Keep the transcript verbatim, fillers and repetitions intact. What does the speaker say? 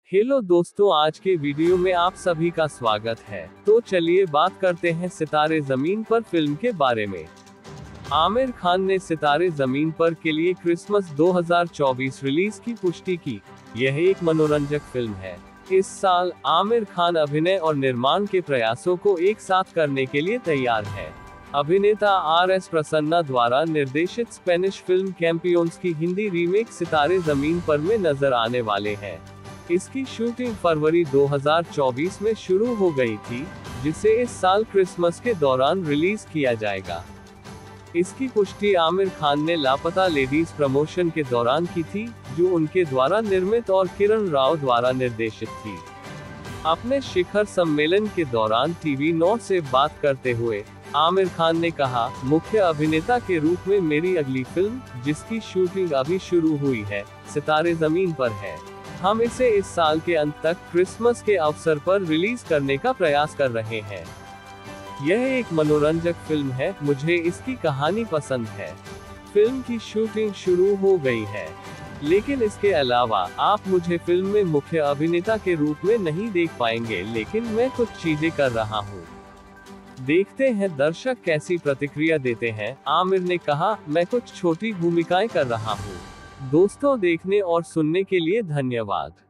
Hello दोस्तों, आज के वीडियो में आप सभी का स्वागत है। तो चलिए बात करते हैं सितारे जमीन पर फिल्म के बारे में। आमिर खान ने सितारे जमीन पर के लिए क्रिसमस दो हज़ार चौबीस रिलीज की पुष्टि की। यह एक मनोरंजक फिल्म है। इस साल आमिर खान अभिनय और निर्माण के प्रयासों को एक साथ करने के लिए तैयार है। अभिनेता आर एस प्रसन्ना द्वारा निर्देशित स्पेनिश फिल्म कैंपियोन्स की हिंदी रीमेक सितारे जमीन पर में नजर आने वाले हैं। इसकी शूटिंग फरवरी दो हज़ार चौबीस में शुरू हो गई थी, जिसे इस साल क्रिसमस के दौरान रिलीज किया जाएगा। इसकी पुष्टि आमिर खान ने लापता लेडीज प्रमोशन के दौरान की थी, जो उनके द्वारा निर्मित और किरण राव द्वारा निर्देशित थी। अपने शिखर सम्मेलन के दौरान टीवी नौ से बात करते हुए आमिर खान ने कहा, मुख्य अभिनेता के रूप में मेरी अगली फिल्म, जिसकी शूटिंग अभी शुरू हुई है, सितारे जमीन पर है। हम इसे इस साल के अंत तक क्रिसमस के अवसर पर रिलीज करने का प्रयास कर रहे हैं। यह एक मनोरंजक फिल्म है, मुझे इसकी कहानी पसंद है। फिल्म की शूटिंग शुरू हो गई है, लेकिन इसके अलावा आप मुझे फिल्म में मुख्य अभिनेता के रूप में नहीं देख पाएंगे, लेकिन मैं कुछ चीजें कर रहा हूँ। देखते हैं दर्शक कैसी प्रतिक्रिया देते हैं। आमिर ने कहा, मैं कुछ छोटी भूमिकाएं कर रहा हूँ। दोस्तों, देखने और सुनने के लिए धन्यवाद।